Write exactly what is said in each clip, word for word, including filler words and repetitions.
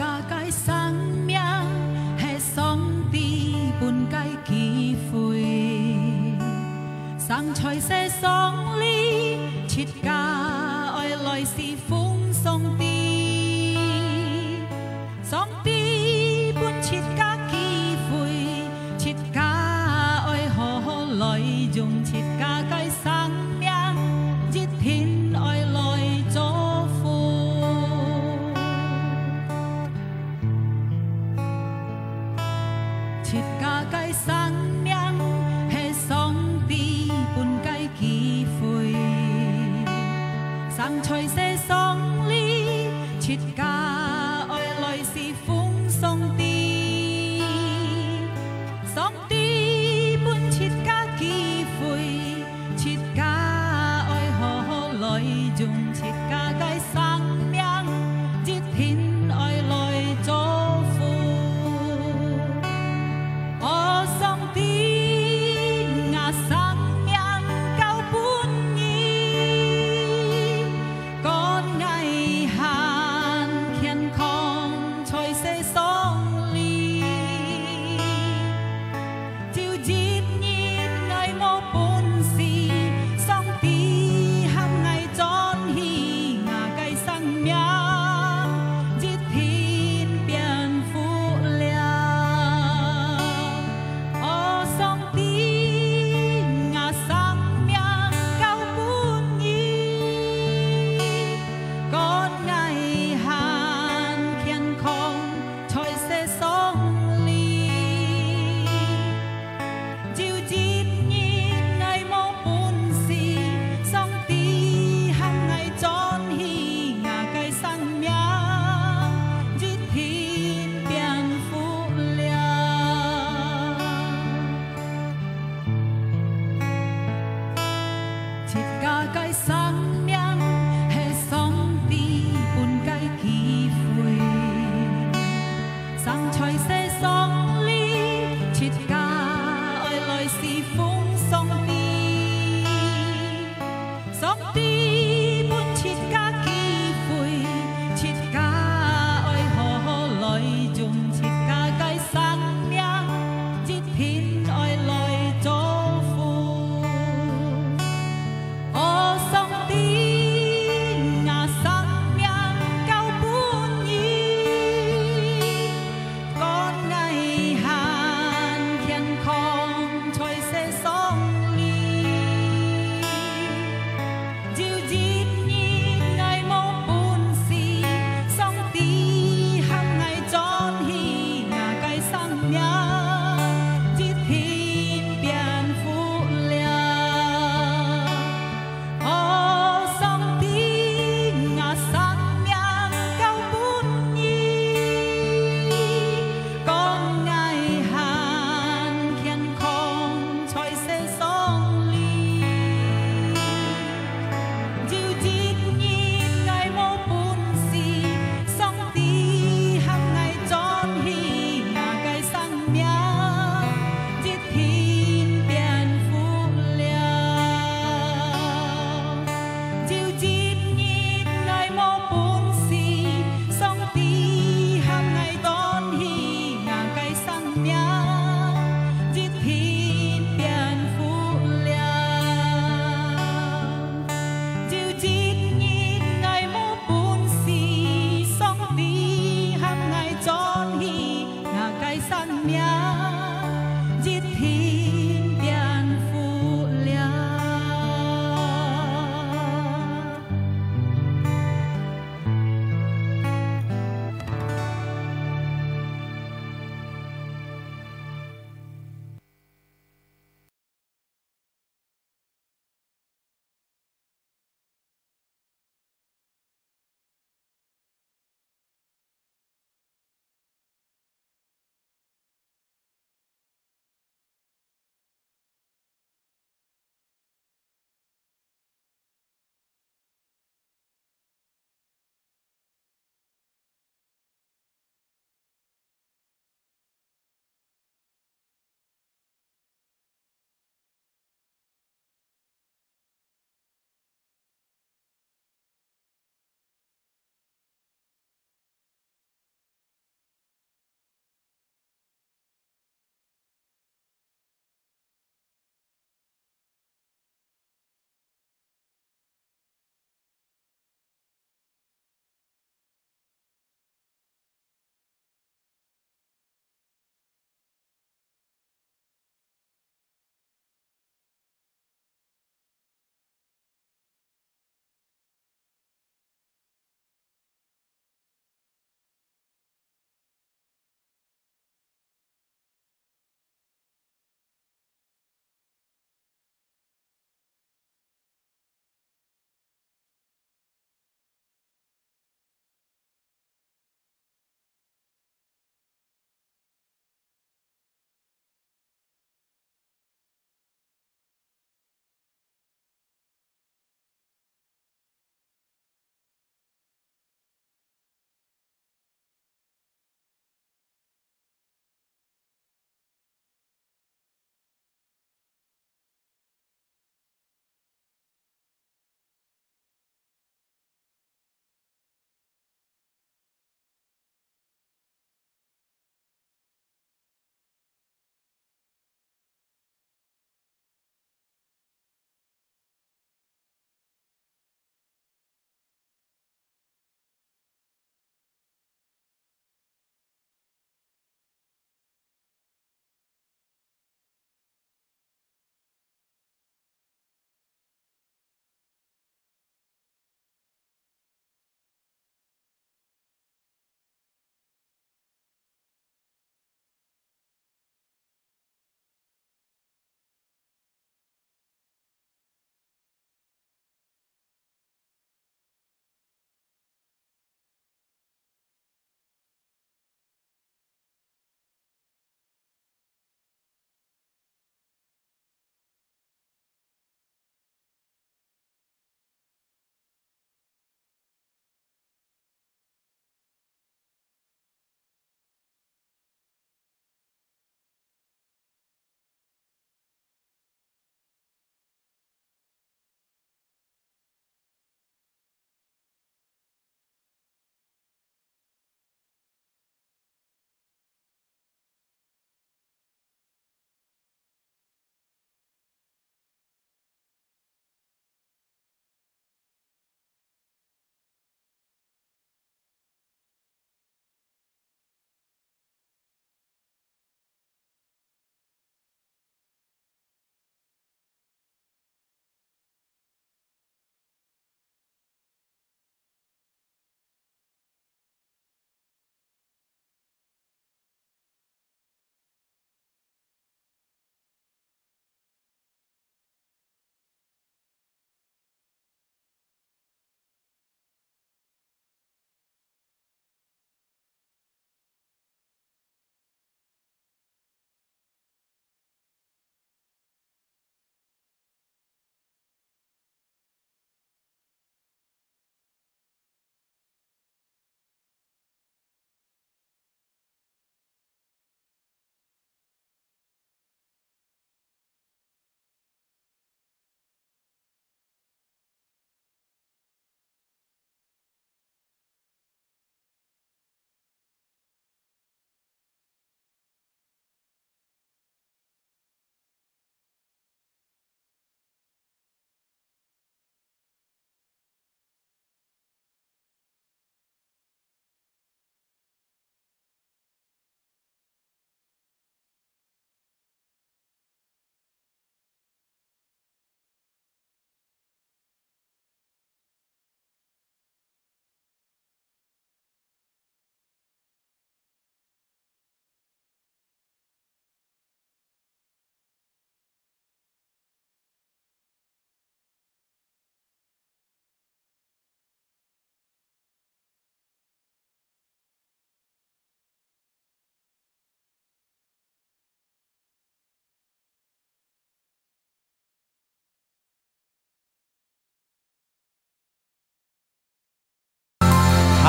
家嘅生命係上帝本該機會，生在世上裏，切家愛來是奉上帝，上帝本切家機會，切家愛可來用切家嘅生命，熱天愛來祝福。切家嘅生命係上帝本該機會，生在世上裏，切家愛來是奉上帝，上帝本切家機會，切家愛可來用切家嘅生命，熱天愛來祝福。我上帝我生命夠本意，乾毅閒健康才是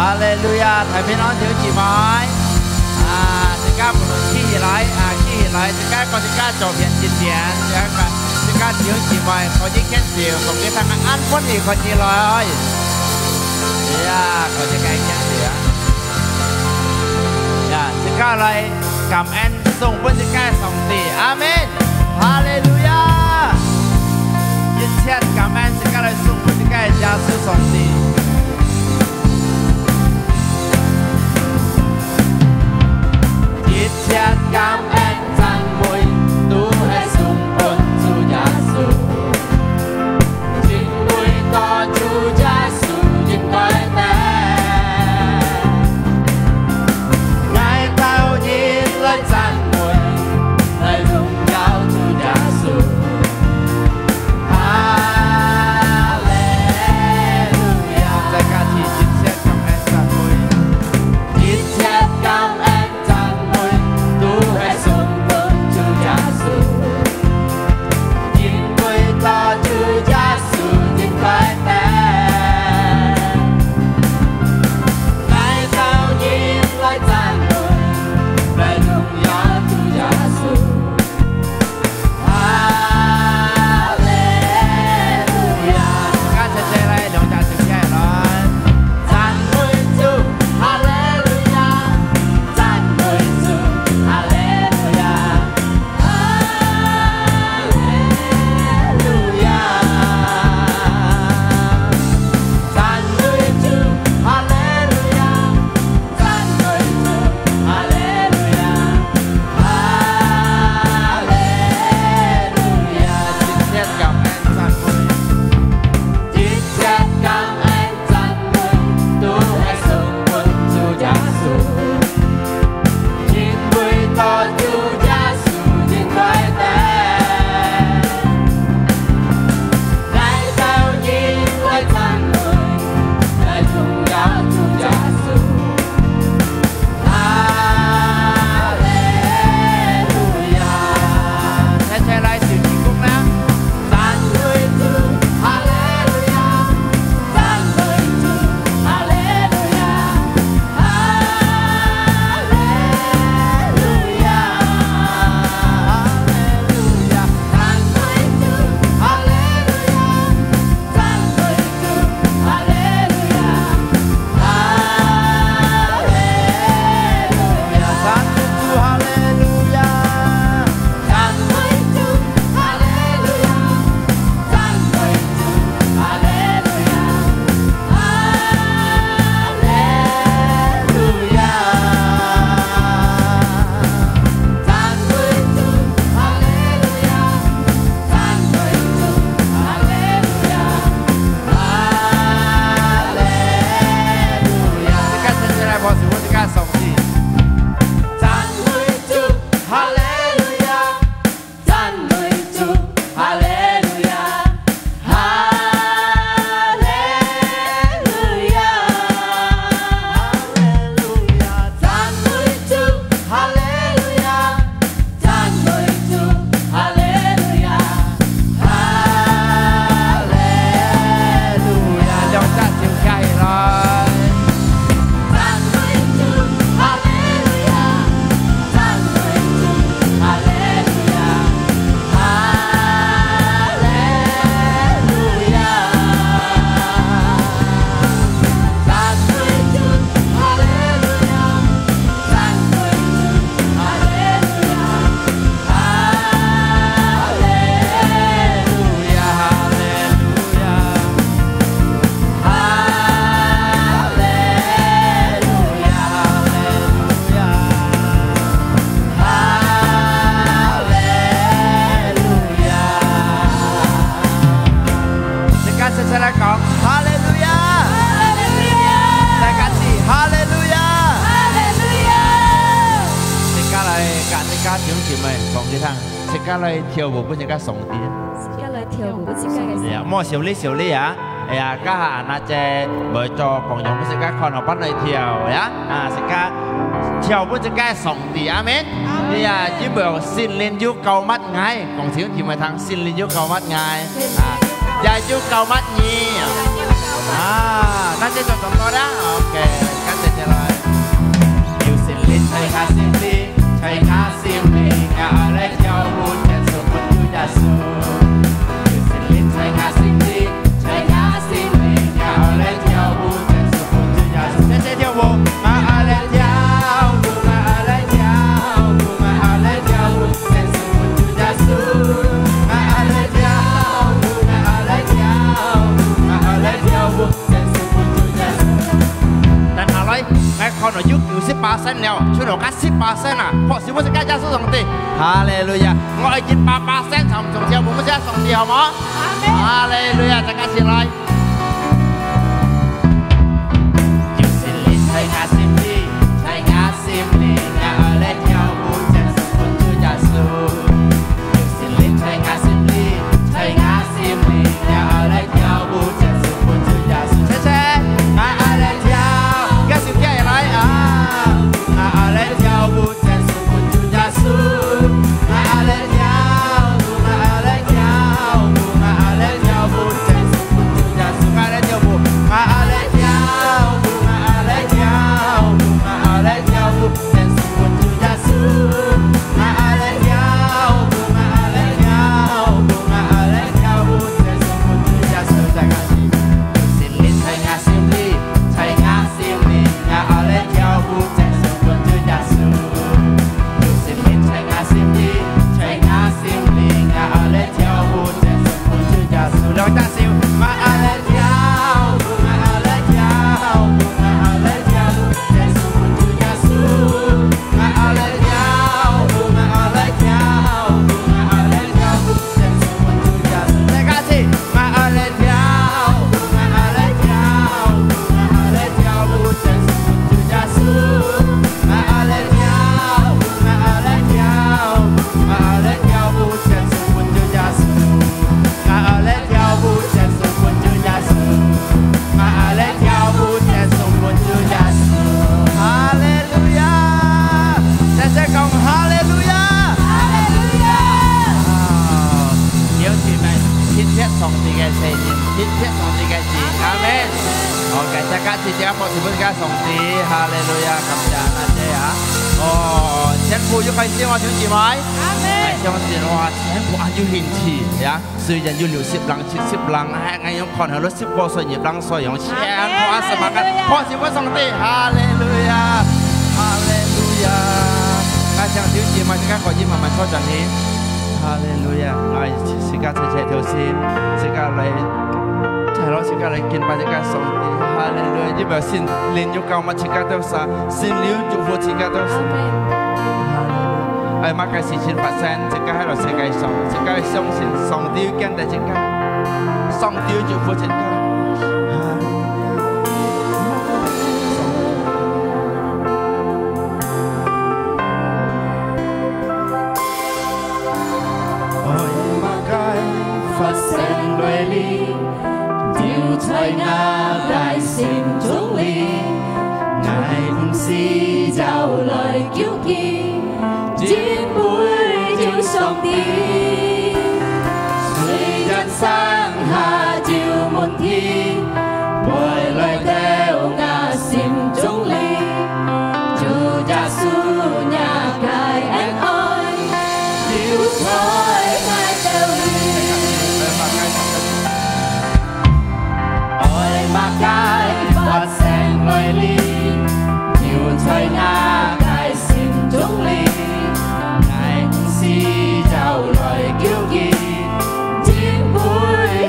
哈利路亞，提俾我條字買啊！陣間無論起起來啊，起起來，陣間我陣間做片節點，陣間陣間條字買，我啲 cancel，ผมจะทำงานพ้นอีกคนนี้เลยย่าเขาจะไกล cancel ย่า陣間嚟感恩ส่งบน陣間สองตีอาเมนฮาเลลูยายินเชียน感恩陣間嚟ส่งบน陣間ยาสุสองตีTiết cảm ơn赞美都係送本主耶穌，因為多主耶穌應該得，愛到熱來讚美，來榮耀主耶穌，哈利路亞！再加提tiết感恩讚美，tiết感恩。家嚟跳舞本隻家送啲， 家嚟跳舞本隻家嘅。 係啊，摸小呢小呢啊，係啊，家下那隻咪做朋友本隻家看落班嚟跳呀，啊，食家跳本隻家送啲阿們，係啊，只不過先練要夠乜嗌，講少條咪ทาง先練要夠乜嗌，啊，又要夠乜嘢，啊，นั่นจะจบตรงนั้นนะโอเค percent 了，出到加十 percent 啊，學小妹識加耶穌上帝，哈利路亞！我係一百 percent 從從小妹妹識上帝，好冇？哈利路亞！大家起來。就是你睇下心裡，睇下心裡，我嚟跳舞，接受本主耶穌。就是你睇下心裡，睇下心裡，我嚟跳舞，接受本主耶穌。謝謝，我嚟跳，而家小姐嚟啊！我嚟跳舞，接受本主耶穌。我嚟跳舞，我嚟跳舞，我嚟跳舞，接受本主耶穌。我嚟跳舞，我嚟跳舞，我嚟跳舞，我嚟跳舞，接受本主耶穌。我嚟跳舞，我嚟跳舞，我嚟跳舞，接受本主耶穌。大家一起，心裡睇我心裡，睇我心裡，我嚟跳舞，接受本主耶穌。心裡睇我心裡，睇我心裡，我嚟跳舞，接受本主耶穌。兩大笑，我嚟跳舞，我嚟跳舞，我嚟跳舞，接受本主耶穌。我嚟跳舞，我嚟跳舞，我嚟跳舞，接受本主耶穌。大家一起，我嚟跳舞，我嚟跳舞，我嚟跳舞，接受本主耶穌。我嚟跳舞，我嚟跳舞，我嚟跳舞，接受本主耶穌。我嚟跳舞，接受本主耶穌。我嚟跳舞，接受本主耶穌。哈利路亞！謝謝講哈利路亞！哈利路亞！有時咪貼貼上帝嘅聖言，貼貼上帝嘅字，阿們。好，感謝家姐姐，博士本家上帝，哈利路亞，感謝阿姐啊！哦，天父要開始我弟兄姊妹，相信我天父อายุหินที呀，雖然要六十人、七十人，哎，我用看下六十個歲葉人所用錢，我สมัครพอสิว่า上帝，哈利路亞，哈利路亞，我想弟兄姊妹，大家可以慢慢坐陣起，哈利路亞，我時間齊齊條線，時間嚟。ใช่แล้วสิ่งอะไรกินไปสิ่งอะไรส่งดีฮาเลลูยายิ่งแบบสิ่งเลี้ยงยุคเก่ามาสิ่งอะไรต้องสาสิ่งเลี้ยงยุคปัจจุบันต้องสาฮาเลลูยาไอ้มากกว่าสี่สิบเปอร์เซ็นต์สิ่งอะไรให้เราสิ่งอะไรส่งสิ่งอะไรส่งสิ่งส่งดีกันแต่สิ่งอะไรส่งดียุคปัจจุบันฮาเลลูยาโอ้ยมากกว่า發生內裏掉在我大心中裏，愛不是就來糾結，只會要上帝。雖然生下照滿天，回來到我心中裏，主耶穌也該恩愛，要在我道裏。มากกาย發生內裏，掉在我大心中裏，愛不是就來糾結，只會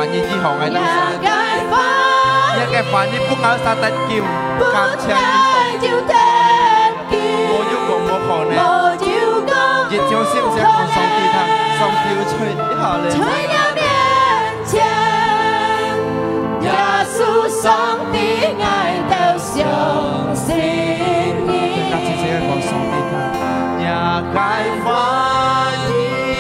反應之後，我當神，一嘅反應不咬撒旦叫，感謝你神，我要講我可能，熱照閃閃同上帝他，上跳吹一下嚟。 耶穌上帝愛到相信你， 感謝這個上帝他，也解放你，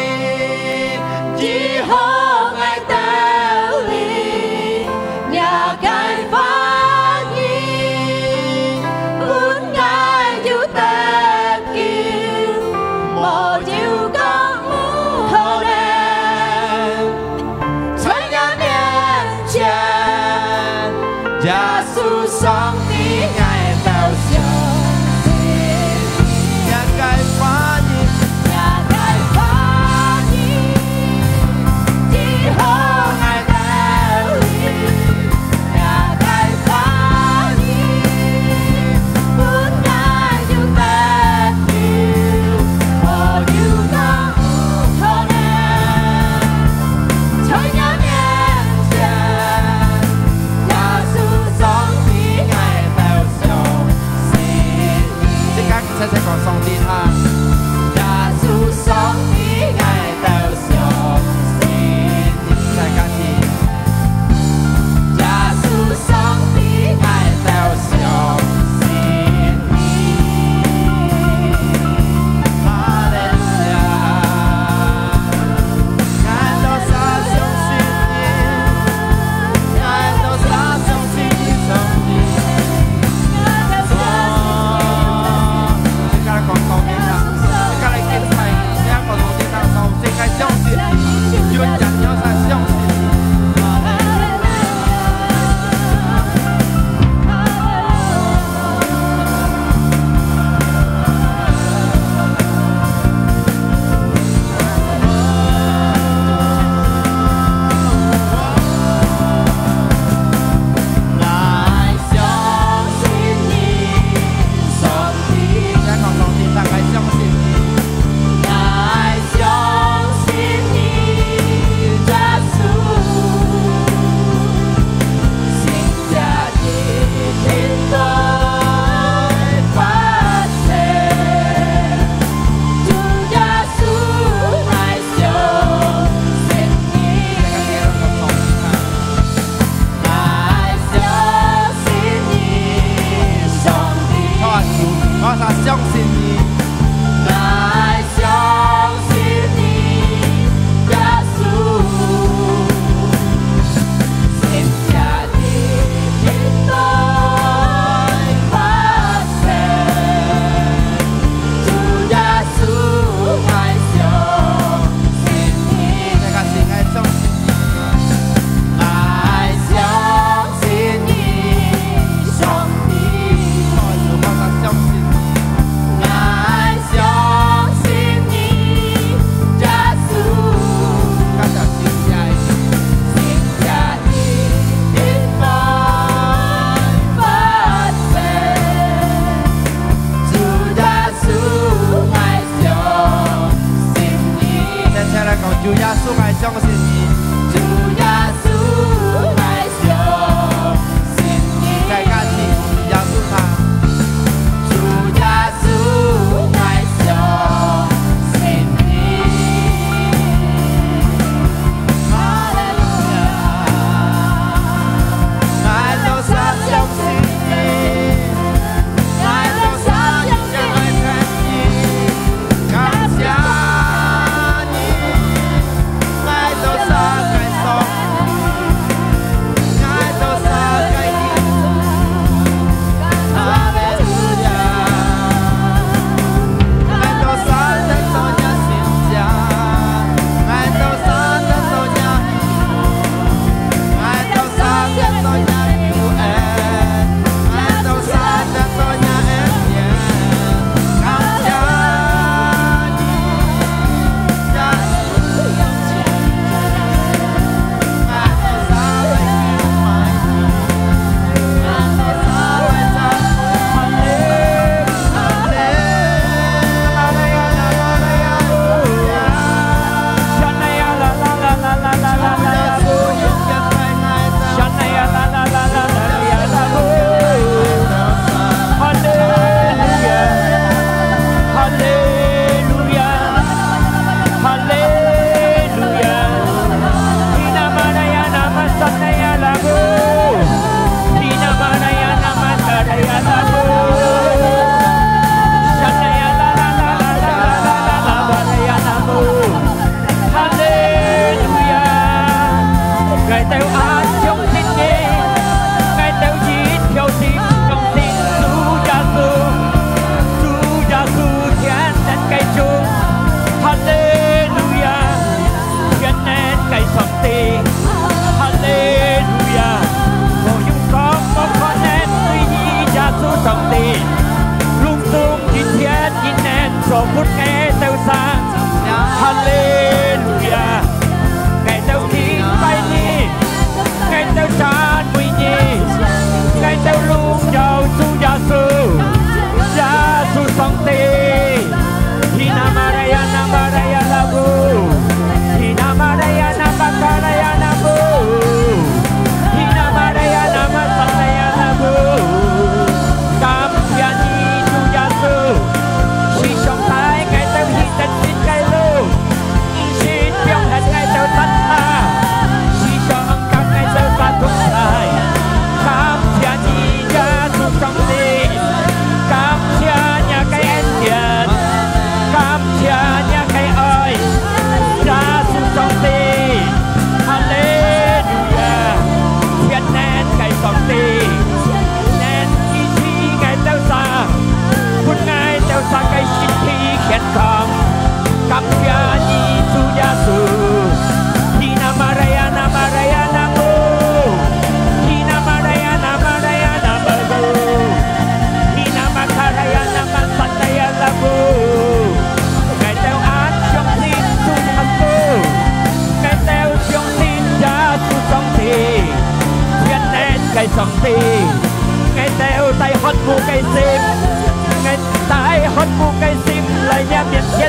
以後愛到你，也解放你，本愛就得救，無有講無可能，在人面前。耶穌上帝愛到相信你， 也解放你， 也解放你，以後愛到你，也解放你，本愛就得救，無有講無可能，在人面前。 細細講上帝他， 耶穌上帝愛到相信你， 大家聽， 耶穌上帝愛到相信你，哈利路亞，愛到啥相信你，愛到啥相信你上帝。 講上帝他，你家嚟見係一個上帝他，上帝係相信你，要人有晒相信你。主耶穌愛相信你， 主耶穌愛相信你， 大家聽耶穌他， 主耶穌愛相信你，哈利路亞， 愛到啥相信你，愛到啥相信你，感謝你。愛到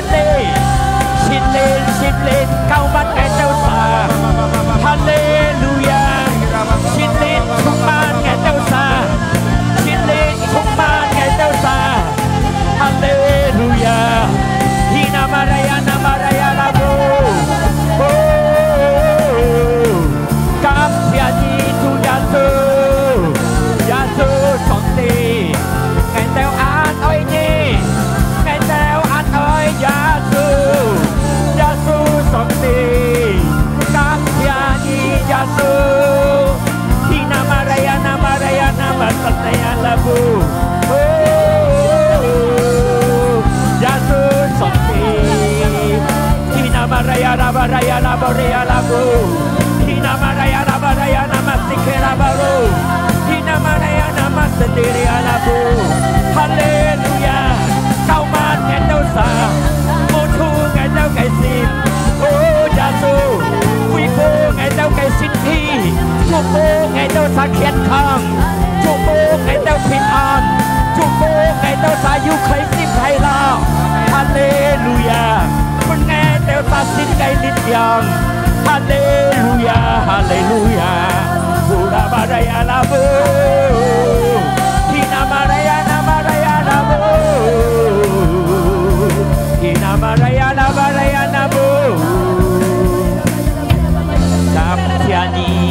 lên xin lên xin lên cao mắt ngài tao xa Hallelujah xin lên không man ngài tao xa xin lên không man ngài tao xa Hallelujah Hina Maraya Namaraya Labu Cảm ơn Chúa Giêsu Giêsu sống đi ngài tao an ơi nhỉ ngài tao an ơi Giêsu Giêsu sống đi cảm ơn Giêsu Hina Maraya Namaraya Namaraya Labu Giêsu sống đi Hina Maraya Namaraya Namaraya Labu Hina Maraya Namaraya Namasike Labu Hina Maraya Namasendiri Labu Hallelujah Kau man ngài tao xa Mô thu ngài tao cải xin Ô Giêsu Quý cô ngài tao cải xin thi Chúa cô ngài tao xa khiết khang Chúa cô ngài tao bình an Chúa cô ngài tao xa yêu khởi xin hay lo Hallelujah Con ngài tao xa xin cây linh dòng Hallelujah Hallelujah Hura Maraya Labu Hina Maraya Namaraya Labu Hina Maraya Namaraya Labu Cảm ơn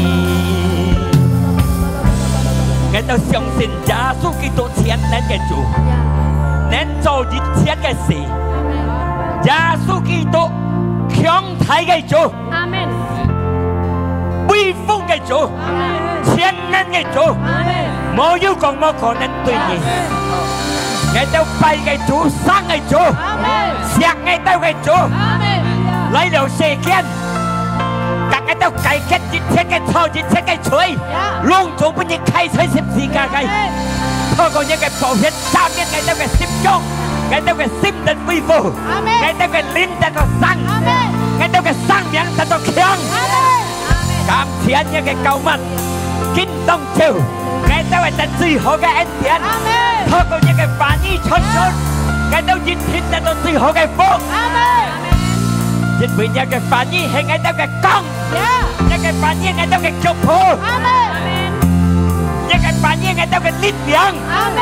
Ngài tao相信耶穌基督前能嘅主能做一切嘅事耶穌基督強大嘅主阿門威風嘅主前能嘅主冇要講冇可能對你ngài tao拜嘅主生嘅主錫ngài tao嘅主來了世間ngài tao cải cách一切嘅錯一切嘅罪攏做不能開出十字架嘅透過一個寶血照見ngài tao嘅心中ngài tao嘅心得恢復ngài tao嘅靈得到生ngài tao嘅生命得到強感謝一個救物見東照ngài tao係得最好嘅恩典透過一個凡意出出ngài tao熱天得到最好嘅福因為一個凡意係ngài tao嘅光一個凡意ngài tao嘅祝福一個凡意ngài tao嘅力量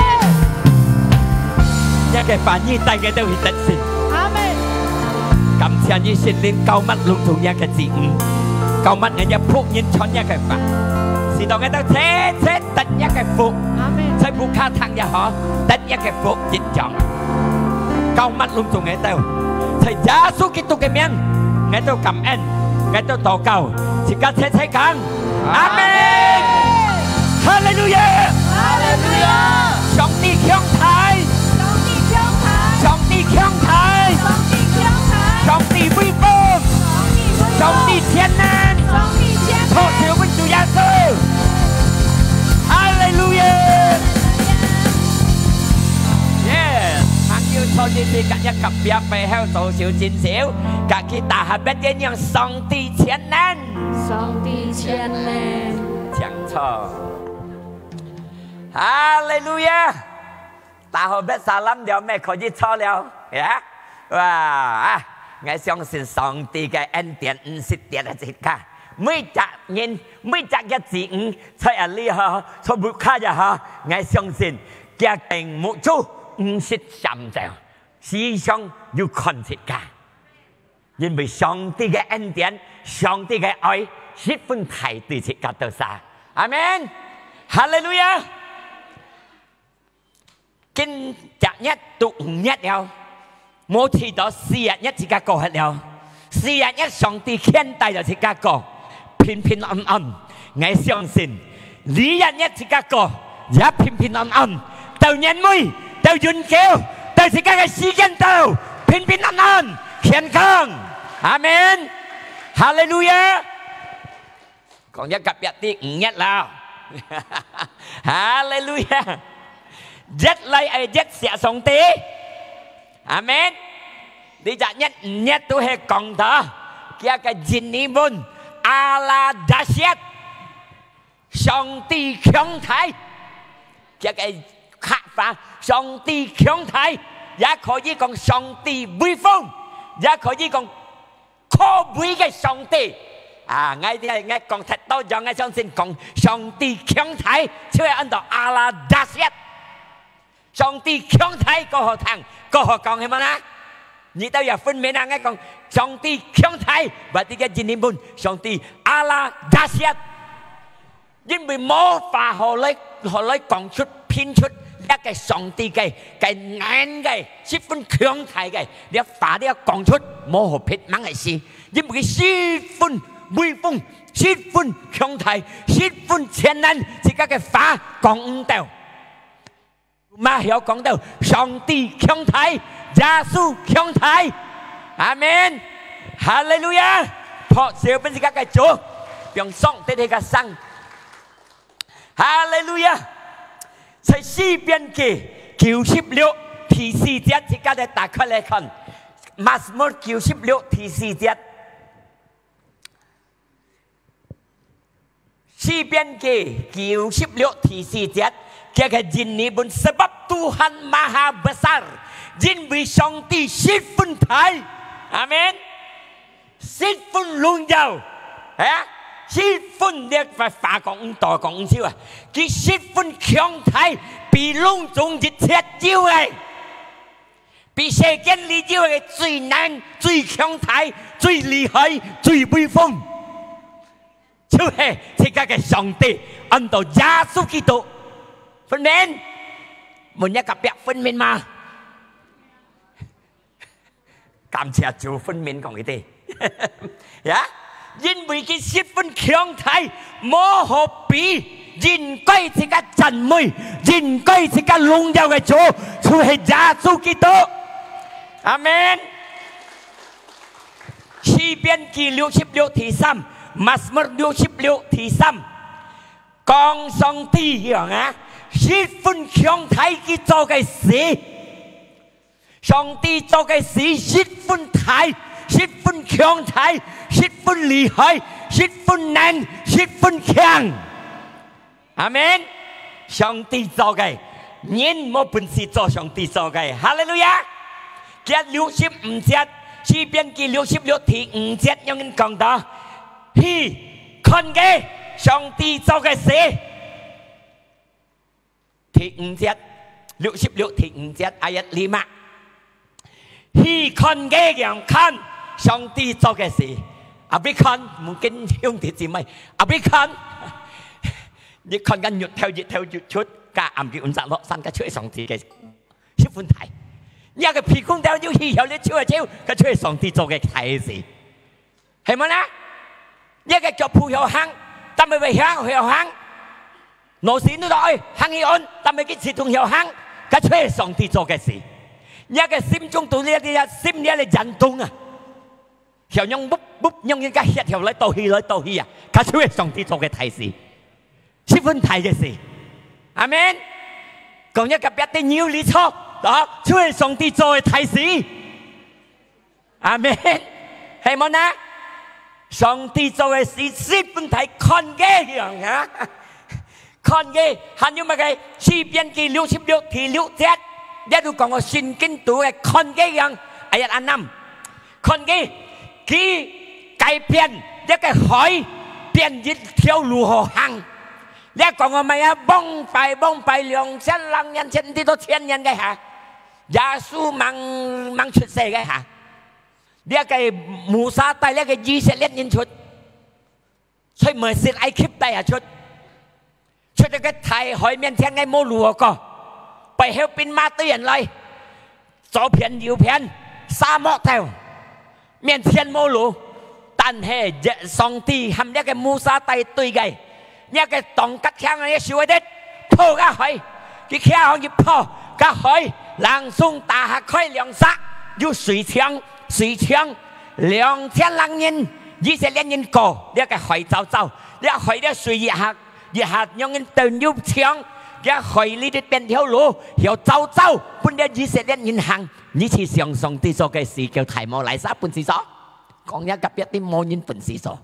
一個凡意帶ngài tao去得勝感謝你聖靈救物籠統一個字五救物ngài tao phúc nhân chọn一個法是當ngài tao thế thế得一個福在不卡탕也好得一個福熱狀救物籠統ngài tao在耶穌基督嘅名ngài tao cảm ơn ngài tao禱告請家切切講阿門哈利路亞上帝強大上帝強大上帝威風上帝全能托住我們主耶穌哈利路亞要錯啲事，隔一及別背後做少見少，隔佢大下不一樣，上帝全能， 上帝全能， 講錯，哈利路亞，大學不撒冧了咩可以錯了呀？哇啊！我相信上帝嘅恩典唔是跌喺自家，每隻人每隻一字五，在阿里哈，在木卡呀哈，我相信家庭冇做。唔識心就思想要看自家，因為上帝嘅恩典、上帝嘅愛，十分大對自家到晒。阿門，哈利路亞。今日一到五日了，冇提到四日一自家過去了，四日一上帝牽帶咗自家過，平平安安。我相信二日一自家過，也平平安安。到年尾。到遠橋，到自家嘅時間到，平平安安，健康，阿門，哈利路亞。講一及一啲五一啦，哈利路亞。一嚟係一謝上帝，阿門。你就一五一都係講到，叫個印尼文阿拉達謝，上帝強大，叫個。客法上帝強大，也可以講上帝威風。 也可以講可畏嘅上帝啊！我哋我講太多，讓我相信講上帝強大，就係按照阿拉達斯。上帝強大個何聽，個何講係乜啦？你都有分明啊！我講上帝強大，或者嘅字念本上帝阿拉達斯，因為冇法可嚟可嚟講出編出。一個上帝嘅嘅眼嘅十分強大嘅，你一法你一講出冇何撇猛嘅事，因為佢十分威風，十分強大，十分全能，自己嘅法講唔到。馬有講到上帝強大，耶穌強大，阿門，哈利路亞，破小本自己嘅主，用上帝嘅生，哈利路亞。在詩篇嘅九十六第四節，而家嚟打開嚟看，馬斯摩九十六第四節，詩篇嘅九十六第四節，佢嘅人呢本 sebab Tuhan Maha Besar， 因為上帝十分大，阿門，十分榮耀，係啊。十分叻法法講唔多講唔少啊！佢十分強大，比隆中一切招嘅，比世間裏招嘅最難、最強大、最厲害、最威風，就係這個嘅上帝，按照耶穌基督分明，冇一個別分明嘛？感謝主分明講佢哋，呀！因為佢十分強大，冇可比，應該自己讚美，應該自己榮耀嘅主，就係耶穌基督。阿門。詩篇記六十六第三，馬斯摩六十六第三，講上帝樣啊，十分強大佢做嘅事，上帝做嘅事十分大。十分強大，十分厲害，十分難，十分強。阿門。上帝做嘅，人冇本事做上帝做嘅。哈利路亞。嘅六十五節，詩篇記六十六第五節有人講到，佢看嘅上帝做嘅事。第五節，六十六第五節ayat lima，佢看嘅樣看。上帝做嘅事，阿比看mungkin兄弟姊妹，阿比看，你看緊越跳越跳越出，加暗嘅五十六三個出上帝嘅十分大，一個屁股掉咗氣，有啲超一超，佢出係上帝做嘅大事，係咪啦？一個腳鋪有行，但係為行有行，羅線都來行一按，但係佢始終有行，佢出係上帝做嘅事，一個心中對呢一啲心呢一啲震動啊！條用卜卜用人家一條嚟倒氣嚟倒氣啊！佢出係上帝做嘅大事，十分大嘅事，阿門。講一個別的鳥你錯，啊，出係上帝做嘅大事，阿門。係冇呢？上帝做嘅事十分大，看嘅樣啊，看嘅，還有乜嘅？詩篇記六十六第六節，一路講我聖經讀嘅看嘅樣，哎呀，阿南，看嘅。佢改變一個海變一條路河行，你講我咪啊，幫拜幫拜兩千兩人千啲都千人嘅嚇，耶穌猛猛出世嘅嚇，呢一個摩沙帶呢一個以色列人出，所以咪係埃及帶啊出，出到個大海面前嘅冇路個，背後邊馬堆人嚟，左邊右邊沙漠頭。面前冇路，但係上帝含一個摩沙帶對嘅，一個當吉槍嘅小一啲破個海，佢槍可以破個海，朗誦大下開兩沙，有水槍水槍兩千兩人，以色列人過，呢個海走走，呢個海嘅水一下一下讓人斷有槍，呢個海呢啲變條路，又走走，本嚟以色列人行。呢次上上帝做嘅事叫提摩拉撒本事所，講一個別啲冇人本事所，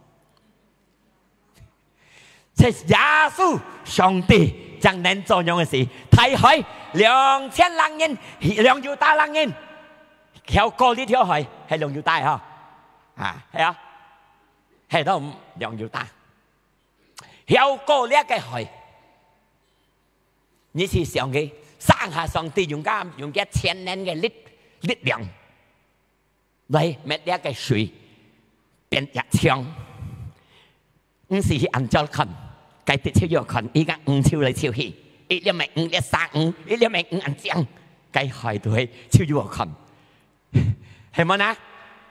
係耶穌上帝將能做樣嘅事，大海兩千兩人，兩要打兩人， theo cô đi theo hỏi hay lòng yêu tai hả à hay à hay đó lòng yêu tai theo cô lấy cái hỏi như是上嘅生下上帝用家用嘅千年嘅力力量嚟滅呢個水變日槍，唔是去按照看，計啲超要看，依家五超嚟超去，一兩咪五一三五，一兩咪五按將，計害到係超要看，係咪啊？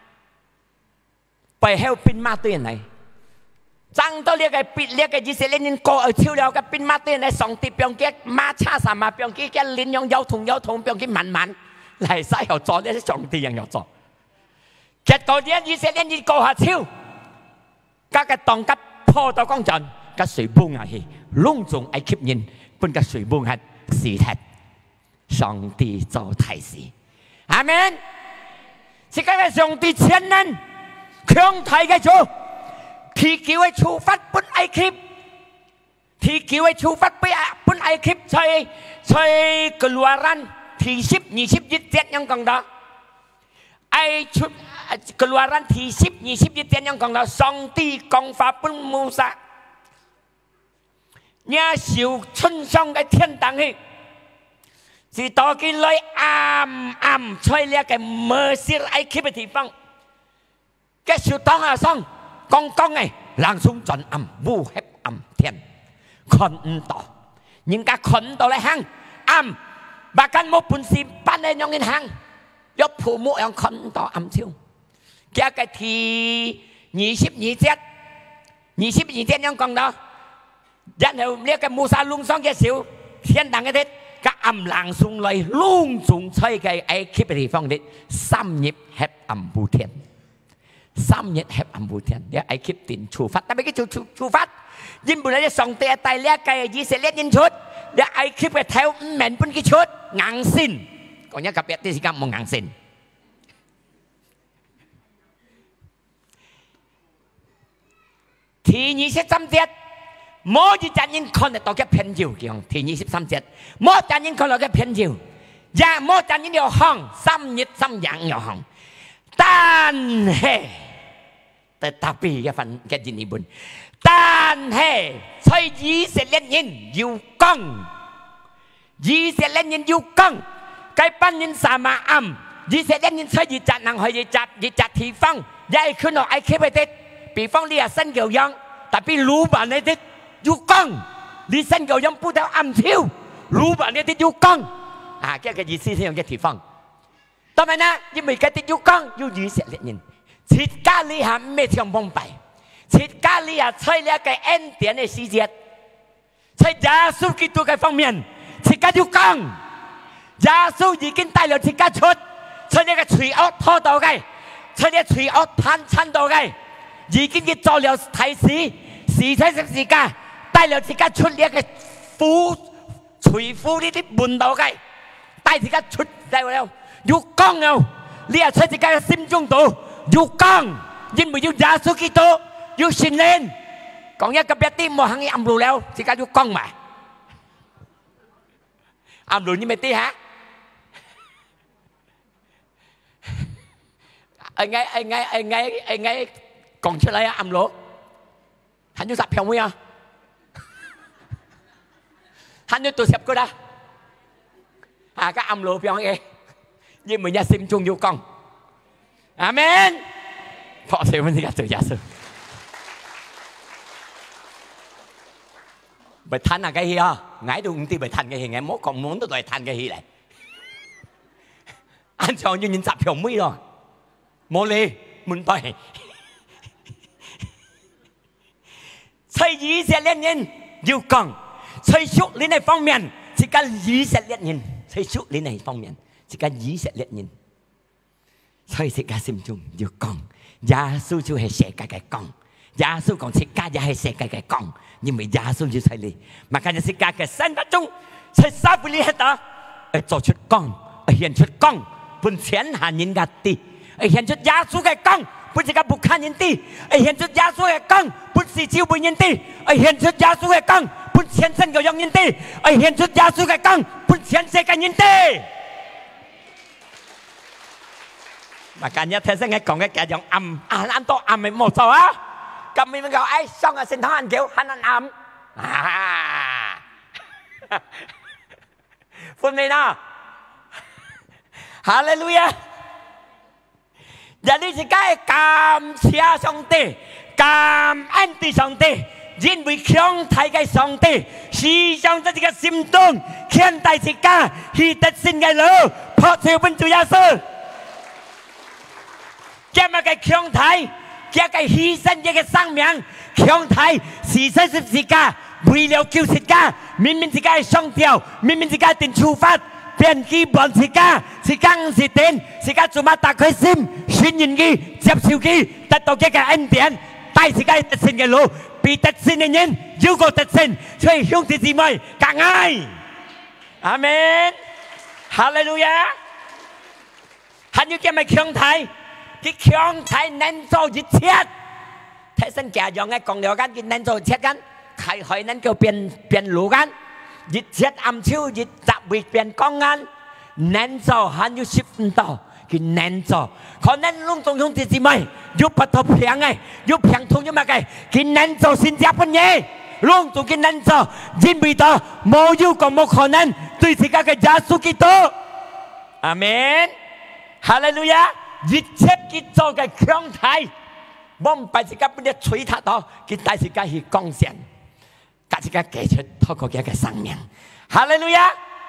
背後兵馬隊嚟。爭到呢個別呢個以色列人過去超了個兵馬隊嚟上帝邊嘅馬叉三馬邊嘅嘅連樣有同有同邊嘅慢慢嚟晒又做呢啲上帝人又做，結果呢以色列人過下超，加個當吉破到光陣，個水崩下去，隆重埃及人本個水崩係事實，上帝做大事，阿們，是個係上帝千人強大嘅主。ที่เกี่ยวกับชูฟัดปุ่นไอคลิปที่เกี่ยวกับชูฟัดปุ่นไอคลิปใช่ใช่กลัวรันที่สิบยี่สิบยี่สิบเจ็ดยังกังดาไอชุดกลัวรันที่สิบยี่สิบยี่สิบเจ็ดยังกังดาสองตีกองฟ้าปุ่นมูซาเนี่ยสิว春上嘅天堂去是ต่อกินเลยอ่ำอ่ำช่วยเรียก嘅เมอร์ซีไอคลิป嘅地方嘅สิวต้องหาซ่อง剛剛嘅冷松盡暗烏黑暗天看唔到，人家看唔到你行暗，把間冇本事班你用人行，有父母樣看唔到暗超，加個ที二十二節，二十二節樣講到，然後呢個穆薩隆上嘅小天堂嘅啲，個暗冷松來隆重吹嘅埃及嘅地方啲，三葉黑暗烏天。三日黑暗無天，呢埃及人處罰，但係佢處處罰，因本來啲上帝帶呢個以色列人出，呢埃及嘅頭唔明本佢出硬線，講一個別啲時間冇硬線。第二十三節，冇一陣人看得到嘅偏照嘅，第二十三節，冇一陣人看到嘅偏照，也冇一陣人有行，三日三樣有行，但係。Tetapi cái phần cái gì buồn,但係所以以色列人要講，以色列人要講，cái班人三馬暗，以色列人所以จัด能去จัดจัด地方，也係佢攞埃及嘅啲，比方你係新教樣，特別魯班嗰啲要講，你新教樣不得暗超，魯班嗰啲要講，啊，即係個意思係用嘅地方。當然啦，因為嗰啲要講要以色列人。切加利亞咩唱崩敗，切加利亞在呢個恩典嘅時節，在耶穌基督嘅方面，切加要講，耶穌已經帶了切加出，在呢個罪惡拖到嘅，在呢個罪惡攤親到嘅，已經嘅做了提示，時差十字架，帶了切加出呢個苦罪苦呢啲門道嘅，帶切加出嚟了，要講了，你又在切加嘅心中度。要講，因為要耶穌基督，要聖靈，講一個別啲冇肯暗路了，自家要講埋，暗路你咪啲嚇，anh ấy anh ấy anh ấy anh ấy講出嚟啊暗路，喊咗十票妹啊，喊咗到十個啦，啊個暗路票嘅，因為一心中要講。阿們，破碎問題嘅做耶穌，咪嘆下嘅戲啊！捱到五啲咪嘆嘅戲，我冇講冇都係嘆嘅戲嚟。按照要人集票妹咯，冇理門牌。在以色列人要講，在屬靈嘅方面，是跟以色列人；在屬靈嘅方面，是跟以色列人。所以世界心中要講，耶穌就係世界嘅講，耶穌講世界也係世界嘅講，因為耶穌就係你，嘛看世界嘅生活中，在撒布利黑達，而做出講，而顯出講，本前下人家啲，而顯出耶穌嘅講，本是個不看人啲，而顯出耶穌嘅講，本是照背人啲，而顯出耶穌嘅講，本前身嘅用人啲，而顯出耶穌嘅講，本前世界人啲。 Makanya thế sẽ nghe còn cái kẻ giọng âm à anh to âm mày một sao á cầm mình gọi ai xong rồi xin thằng anh kêu hắn ăn âm à phun này nào Hallelujah jadi jika cảm謝上帝感恩對上帝因為強大嘅上帝時常在這個心中強大自家去得勝嘅路破照本主耶穌這麼嘅強大這個犧牲這個生命強大是真是自家為了救自家明明自家上吊明明自家定處罰變基本自家是更是點自家做乜打開心信任佢接受佢得到這個恩典帶自家得勝嘅路被得勝嘅人要個得勝所以兄弟姊妹更愛阿們哈利路亞還有這麼強大佢強大能做一切睇身假樣嘅講了間佢能做一切間ใครๆนั้นก็เปลี่ยนเปลี่ยนรู้กันยึดเช็ดอัมชิวยึดจับวิเปลี่ยนกองงานแน่นจอหันอยู่สิบต่อคือแน่นจอเขาแน่นลุงตรงยงติดสิไหมยุบปฐมเพียงไงยุบเพียงทุ่งยุบมาไงกินแน่นจอสินจับพันเย่ลุงตรงกินแน่นจอยินบีต่อโมยุกับโมขอนั้นตุยสิกากับยาสุกิโตอาเมนฮาเลลูยายึดเช็ดกิจกับเครื่องไทยบ่มไปสิกาเป็นเด็กช่วยท่าต่อกินไตสิกาหีกองเสียนกัจจ์แก่ชุดท่อก็แก่สังเมียงฮาเลลูยา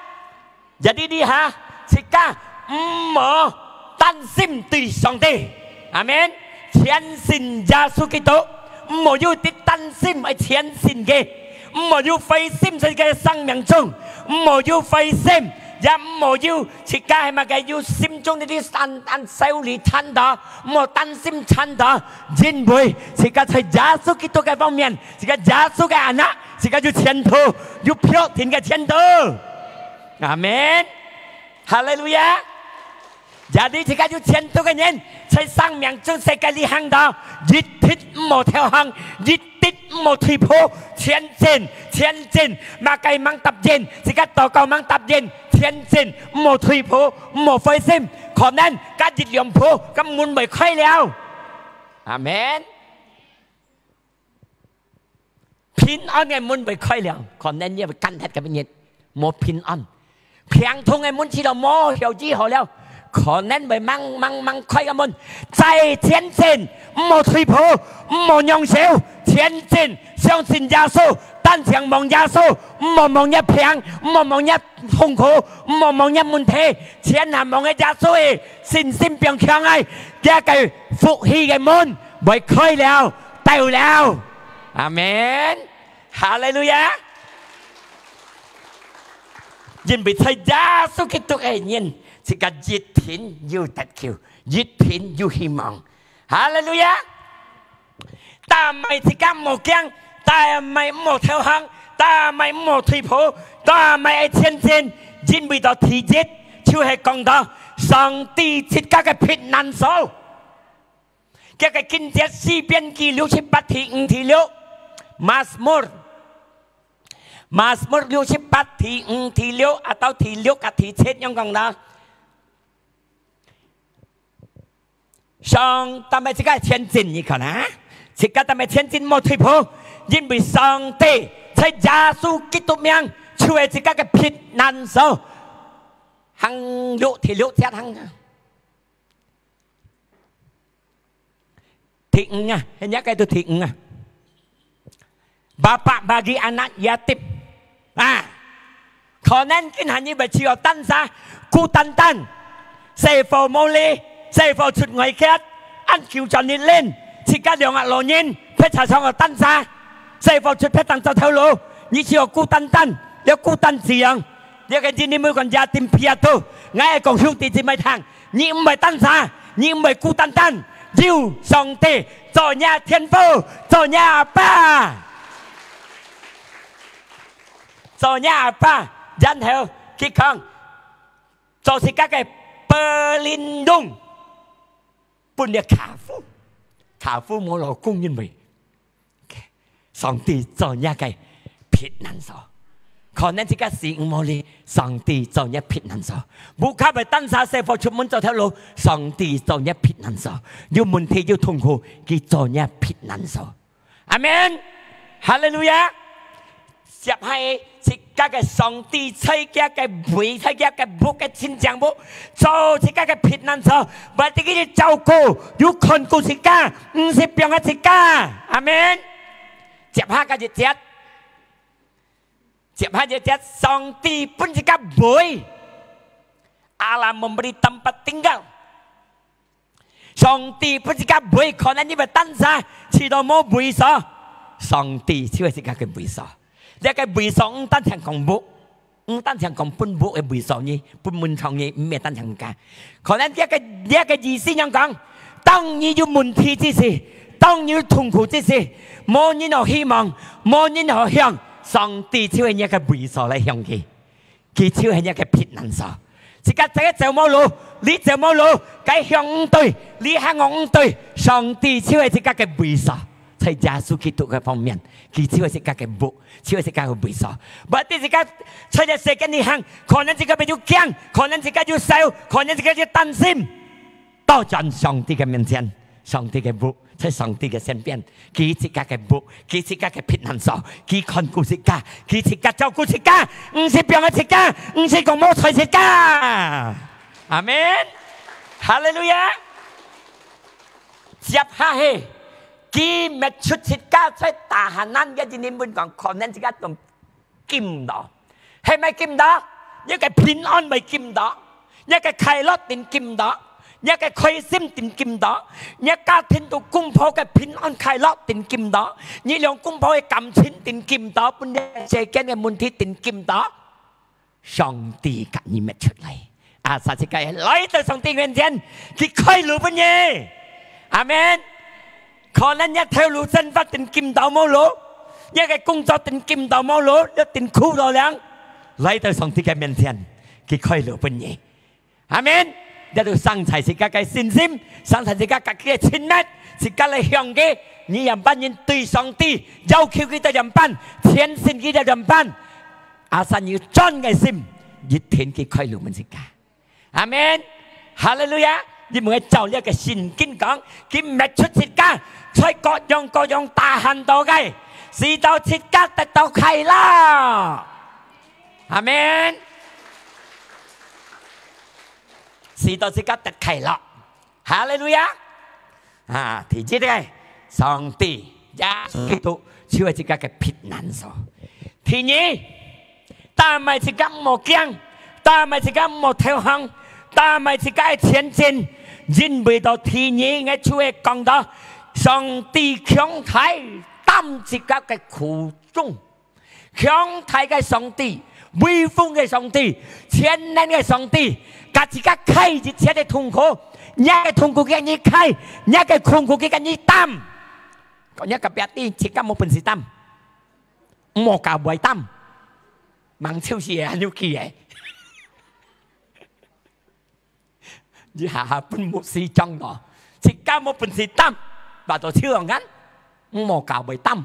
jadi dia sika mo tan sim tùy song ti amen thiên sin Giêsu Kitô mo yu ti tan sim ở thiên sin ge mo yu phơi sim在cái生命中mo yu phơi sim ya mo yu sika hay mà cái yu sim中呢啲tan tan修理親的mo tan sim親的因為sika在Giêsu Kitô cái方面sika Giêsu cái anak sika yu前途yu漂天嘅前途阿門，哈利路亞。jadi jika you centu kan yen, saya sang yang jun sekali hang dah, jitit mau theo hang, jitit mau tipu, tian jen, tian jen, makai mang tap jen, jika tao kau mang tap jen, tian jen, mau tipu, mau phơi sim, ขอนั้นการจิตเหลี่ยมผู้กำมุนไม่ค่อยแล้วอาเมนพินอันไงมุนไม่ค่อยแล้วขอนั้นเนี่ยไปกันแทดกันเป็นเย็นโมพินอันเพียงทงไอ้มุนที่เราโมเหี่ยวจี้เขาแล้วขอนั้นไปมั่งมั่งมั่งค่อยกันมุนใจเทียนเจนโมทุยโพโมยองเซลเทียนเจน相信耶穌單常望耶穌莫望一平莫望一痛苦莫望一問題錢係望嘅耶穌嘅信心變強嘅一句福氣嘅門ไม่ค่อยแล้วเต่าแล้วอาเมนฮาเลลูยายินไปใช้ยาสุกิตุเองยินสิกายิดผินอยู่ตัดคิวยิดผินอยู่หิมังฮาเลลูยาตาไม่สิกาโมเกียงตาไม่โมเทวหังตาไม่โมทุยโผตาไม่ไอเทียนเจนยินไปต่อทีจิตช่วยให้กองดาสังตีจิตกากผิดนันโซแกก็กินเจ็ดสี่เปลี่ยนกี่ลิ้วชิบปัดทีอุทีลิ้วมาสมุรมาสมุรลิ้วชิบปัดทีอุทีลิ้วอัตเอาทีลิ้วกับทีเช็ดยังกองดาสังตาไม่สิกาเทียนจินนี่ขนาดสิกาตาไม่เทียนจินโมทุยโผยินไปสังตีใช้ยาสูกิตุเมียงช่วยสิกากับผิดนันโซหังลุที่ลุเทียหังทิ้งอ่ะเห็นยังไงตัวทิ้งอ่ะ bapak bagi anak yatim อ่ะขอนั้นกินหันยี่ไปเชียวตั้นซะกูตันตันเซฟโมลีเซฟชุดหน่วยแคทอันคิวจอนิเล่นสิกาเดียงอ่ะโลยินเพชรชาชองอ่ะตั้นซะเซฟชุดเพชรตังเจ้าเท่าโลนี่เชียวกูตันตันเดี๋ยวกูตันเสียงเดี๋ยวกันที่นี่มือก่อนยาติมเพียตัวไงไอ้กองชุดตีจิไม่ทางนี่ไม่ตั้นซะนี่ไม่กูตันตันยิวสองตีจ่อหน้าเทียนฟูจ่อหน้าป้าจ่อหน้าป้ายันเทวคิดข้างจ่อสิกาไก่เปอร์ลินดุงปุ่นเดียขาฟูขาฟูโมโลกุ้งยินไปสองตีจ่อหน้าไก่ผิดนั่นสอ可能這個是我哋上帝做一撇難數，唔靠嚟單殺四方出門走條路，上帝做一撇難數，要問題要痛苦，佢做一撇難數。阿門，哈利路亞。接係自家嘅上帝吹嘅嘅會吹嘅嘅木嘅千丈木，做自家嘅撇難數，為自己嘅照顧，要看顧自家，唔是病嘅自家。阿門。接下嘅日子。Siapa saja Sangti pun jika boy alam memberi tempat tinggal. Sangti pun jika boy kerana ni bertansa, tidak mau boy sah. Sangti siapa jika ke boy sah. Dia ke boy sah entah yang kong bu, entah yang kong pun bu ke boy sah ni, pun muncang ni medan yang kan. Kerana dia ke dia ke jisi yang kong, tang ni ju munti jisi, tang ni tungku jisi, mau ni nak himang, mau ni nak hiang. 上帝就係一個會所嚟向佢，佢就係一個撇難所。自家這個就冇路，你就冇路，該向唔對，你向我唔對。上帝就係自家嘅會所，在耶穌基督嘅方面，佢就係自家嘅木，就係自家嘅會所。或者自家在呢世間你行，可能自家比較驚，可能自家就笑，可能自家就擔心，到咗上帝嘅面前，上帝嘅木。在上帝嘅身邊，佢自家嘅木，佢自家嘅撇難數，佢看顧自家，佢自家照顧自家，唔是病嘅自家，唔是講冇財自家。阿門，哈利路亞。接下去，佢咪出自家在大限難嘅啲你們講，可能自家仲見唔到，係咪見唔到？一個平安咪見唔到，一個快樂定見唔到。一個開心定見到，一家庭到公婆嘅平安快樂定見到，你兩公婆嘅感情定見到，本嚟世間嘅問題定見到，上帝給你們出嚟，啊，撒隻雞來到上帝面前，佢開路本嘢，阿門。可能一條路真法定見到冇路，一個工作定見到冇路，一定苦到涼，來到上帝嘅面前，佢開路本嘢，阿門。一度生齊自家嘅信心，生齊自家嘅嘅親密，自家嚟向嘅，你人班人對上帝要求佢哋人班，天性佢哋人班，阿神要真嘅心，一天佢開路門自家，阿門，哈利路亞！你唔係就呢個聖經講，佢唔係出自家，在各樣各樣大限度嘅，是到自家得到快樂，阿門。是到自家得快樂，哈利路亞！啊，第二個上帝耶穌基督就係自家嘅撇難數。第二，但係自家冇驚，但係自家冇投降，但係自家嘅前進，因為到第二嘅就係講到上帝強大擔自家嘅苦衷，強大嘅上帝。威風嘅上帝，全能嘅上帝，佢自己開一切嘅痛苦，一個痛苦嘅你開，一個痛苦嘅你擔，講一個別啲自己冇本事擔，冇教會擔，盲超市係要記嘅，你下下本牧師講咯，自己冇本事擔，話做超人間，冇教會擔，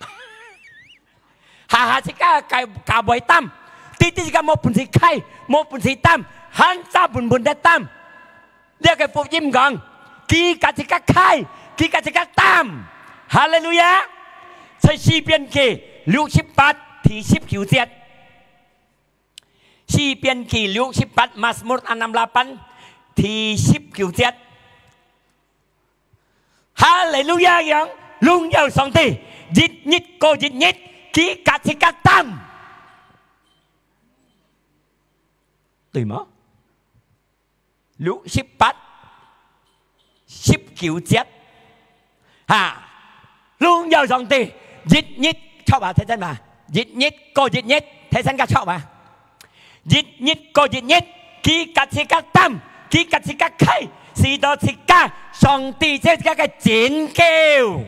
下下自己教教會擔。啲啲而家冇本事開，冇本事擔，肯揸本本的擔。呢個福音講，佢家自己開，佢家自己擔。哈利路亞！在詩篇記六十八第十九節，詩篇記六十八Mazmur enam puluh delapan第十九節。哈利路亞樣，榮耀上帝，日日過日日，佢家自己擔。對嗎？六十八、十九節，啊，榮耀上帝，日日抄吧，睇真嘛？日日過日日，睇真個抄吧？日日過日日，佢家自己擔，佢家自己開，是到自家上帝即係自己嘅拯救。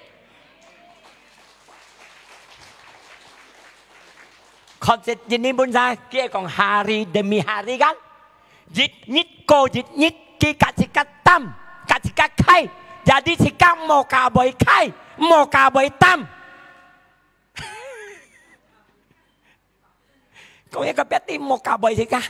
確實ini pun saya dia講hari demi hari kan，日日過日日，佢家自己擔，家自己開，jadi自己冇教會開，冇教會擔。 có nghĩa cái bé tim một cả bầy thì cả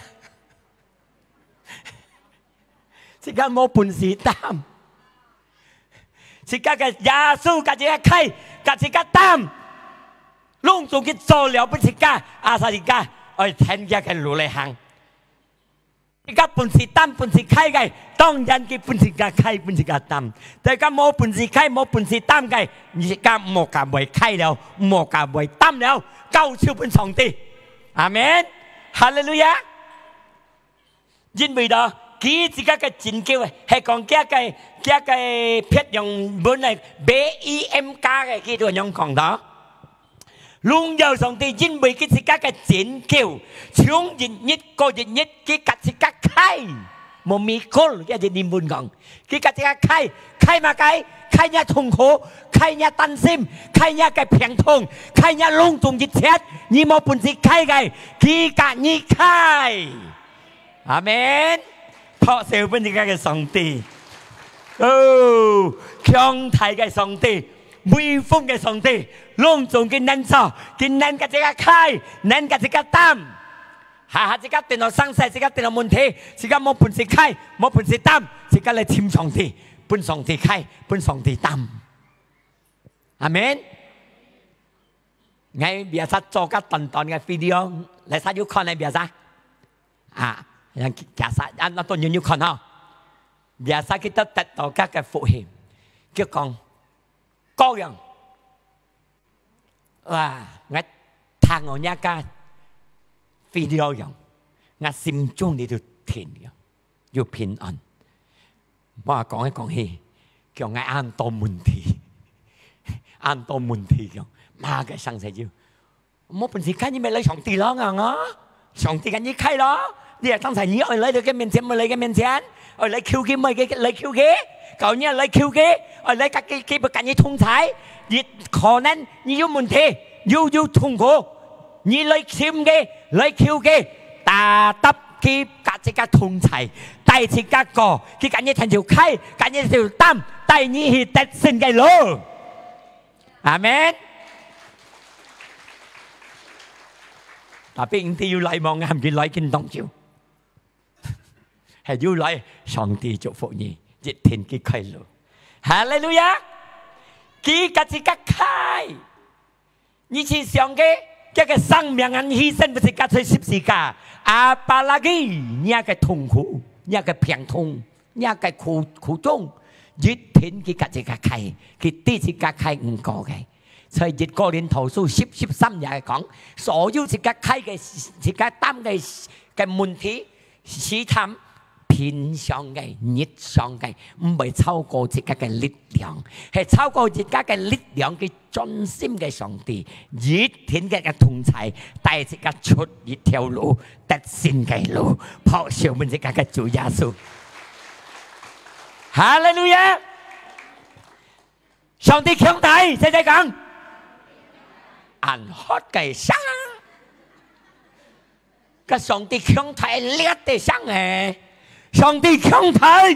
thì cả một bún xì tam thì cả cái già su cả chỉ cái khay cả chỉ cái tam lung tung cái做了不是cả à sao thì cả ơi thành ra cái lũ lại hàng thì cả bún xì tam bún xì khay cáiต้องยันcái bún xì cả khay bún xì cả tamแต่ก็một bún xì khay một bún xì tam cái thì cả một cả bầy khayแล้วmột cả bầy tamแล้วเก้าชื่อเป็นสองตีอาเมนฮาเลลูยายินดีดอกี่สิกะcái chính kêu hay còn cái cái cái cái phết dòng bên này B I M K cái kia tôi nhung còn đó luôn giờ song ti chính bị cái gì cái cái chính kêu xuống dịch nhất cô dịch nhất cái cái gì cái khai một mi cô cái gì niệm buồn còn cái cái gì cái khai khai mà cái khai nhà痛苦khai nhà担心khai nhà cái phiền痛khai nhà lung tung dịch chết nhưng mà buồn gì khai cái cái cái gì khai Amen เพราะเซลเป็นที่การส่งตีโอ้คล่องไทยการส่งตีมีฟุ้งการส่งตีลงจงกินนั่นซอกินนั่นก็จะการคายนั่นก็จะการตั้มหาหาจะการเต็นเอาสังเสจะการเต็นเอามุนเทจะการมอปุ่นสิคายมอปุ่นสิตั้มจะการเลยทิมส่งตีปุ่นส่งตีคายปุ่นส่งตีตั้มอาเมนไงเบียร์ซัดโจกัดตอนตอนไงวิดีโอและซัดยุคอนในเบียร์ซัดอ่าอย่าง假設啊，那當然要看啊。假設佢得得到家嘅福氣，叫講各樣，哇！我聽我一家 video 樣，我心中你就甜嘅，要平安。我話講一講起，叫我啱多問題，啱多問題樣，媽嘅生死要，冇本事看你咪嚟上帝咯啊！上帝緊要開咯。Dia trong thời nhớ ở lấy được cái miền chén mà lấy cái miền chén ở lấy kêu cái mày cái lấy kêu ghế cậu nhớ lấy kêu ghế ở lấy các cái cái bậc cảnh như thùng thái như khó năng như yêu muốn thế yêu yêu thùng khổ như lấy kêu ghế lấy kêu ghế ta tập cái cả cái cái thùng thái tay chỉ cái cỏ cái cảnh như thành điều khai cảnh như điều tam tay như hi tết sinh cái lô Amen tapi inti yêu lại mong làm cái lại kinh đông chiều hay yêu lại song ti chúc phúc nhỉ dịch thiên cái khai lô Hallelujah kí cả chỉ các khai như chỉ想cái cái cái sinh命anh hy sinh不是cả在十字架阿巴拉基nhà cái痛苦nhà cái phiền痛nhà cái苦苦衷dịch thiên cái cả chỉ các khai cái tí chỉ các khai唔có cái所以《哥林頭書》十十三又係講，所有自家開嘅自家擔嘅嘅問題試探偏向嘅逆向嘅，唔係超過自家嘅力量，係超過自家嘅力量嘅專心嘅上帝，熱天嘅嘅同齊，帶自家出一條路，得勝嘅路，撲上面自家嘅主耶穌。哈利路亞！上帝強大，細細講。ăn hót cái sáng cái song ti không thể liệt để sáng hè song ti không thể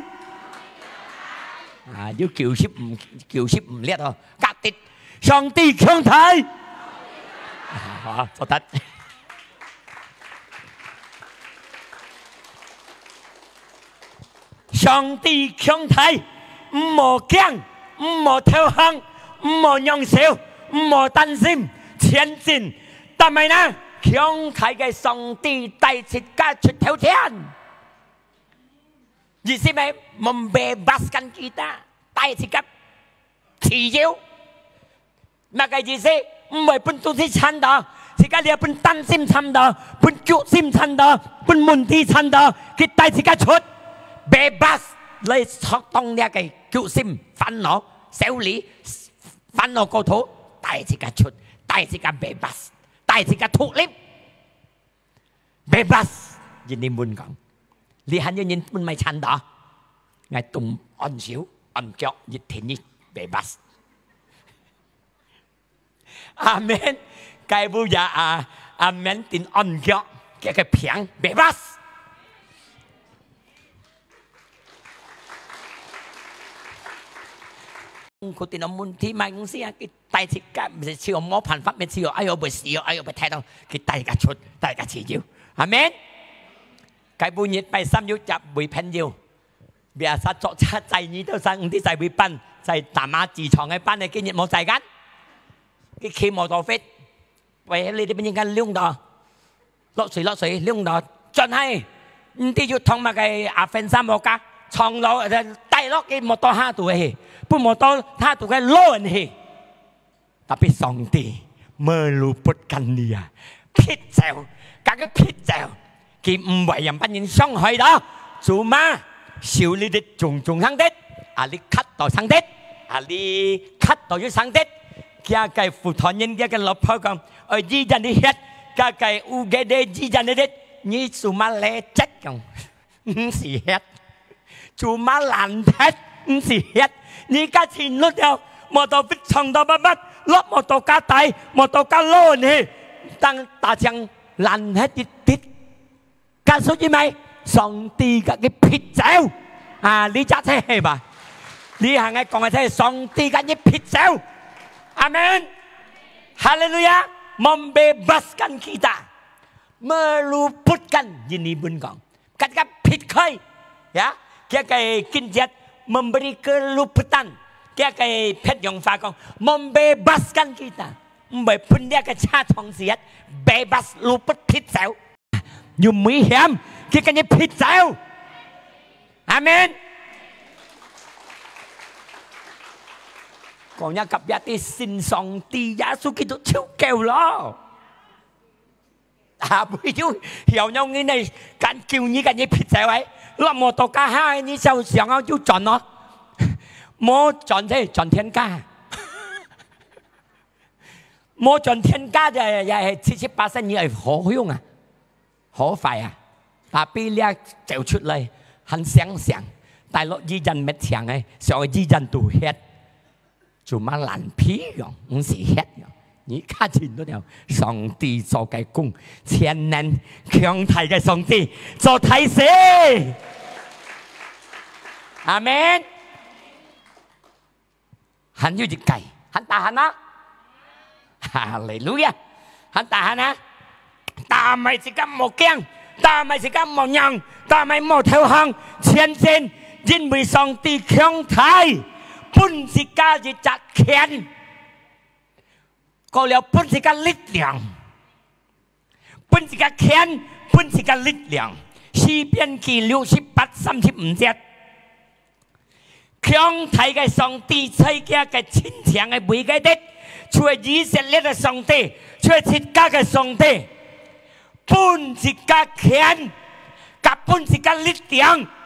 à nếu kiểu ship kiểu ship liệt thôi cắt tít song ti không thể à cho tắt song ti không thể mò kiêng mò theo hăng mò nhong xỉu mò tan sim前進，但係呢，強大嘅上帝帶出家出頭天，意思咪membebaskan kita，帶出家自由，那個意思唔係本都是慘的，是家你係本擔心慘的，本決心慘的，本問題慘的，佢帶出家出，bebas 你錯當呢個決心煩惱、小理、煩惱過頭，帶出家出。帶自己 bebas， 帶自己脫離 bebas， ยินดีมุน講，你肯要人本咪撐到，我動按手按腳熱天熱 bebas， 阿門，該不也啊，阿門定按腳嘅個平 bebas。 佢哋諗問題咪公司啊，佢帶隻架唔係似我冇辦法，咪似我哎呦唔係哎呦唔睇到佢大家出大家持要，係咪？佢半夜ไปซ้ำยุจับ會朋友，別殺作七仔你都生五啲仔會笨，就係大馬自創嘅班嘅經驗冇仔緊，佢騎摩托飛，喂你哋邊應該兩度，落水落水兩度，真係唔啲要同埋嘅阿芬三個家。長路就低落嘅摩托下度嘅，不摩托下度嘅攞人氣，特別上帝melupakan dia， 撇走，加個撇走，佢唔為人不人傷害到，做嘛？少你啲種種生的，啊你咳到生的，啊你咳到要生的，佢計負擔人家嘅老婆講，我依人啲血，佢計烏嘅啲依人啲，你做乜嚟質講？唔是血。做乜爛鐵唔是血？你家前路有摩托飛長到乜乜，落摩托加大，摩托加攞你，當大將爛鐵啲啲，加屬於咪上帝嘅嘅撇走啊！你揸車係嘛？你係咪講嘅係上帝嘅嘅撇走？阿門，哈利路亞，membebaskan kita，meluputkan ini pun講，ketika撇開ya。Dia kayak kinjat memberi keluputan. Dia kayak pet yang fakong membebaskan kita. Membebaskan dia ke catong siat bebas luput pitsau. Nhưng nguy hiểm khi cái này pitsau. Amen. Còn nhà cặp gia thì xin song ti giá số kỹ thuật chiếu kêu lo. À bây giờ hiểu nhau như này cảnh kêu như cái này pitsau ấy. 落摩托加嗨，你就想要就轉咯，冇轉即係轉天家，冇轉天家就又係七七八十你係好用啊，好快啊，但係呢就出嚟很想想，大陸依人乜強嘅，上依人都血，做乜爛皮樣，唔是血樣。你看見到上帝做嘅工，全能強大嘅上帝做提示，阿門。很有啲計，很大喊啊！哈利路亞，很大喊啊！但係自己冇驚，但係自己冇讓，但係冇投降，前進，因為上帝強大，本自家嘅責權。過了本自嘅力量，本自嘅權，本自嘅力量。詩篇記六十八三十五節，強大嘅上帝世界嘅親強嘅每個的，除係以色列嘅上帝，除係設家嘅上帝，本自嘅權，及本自嘅力量。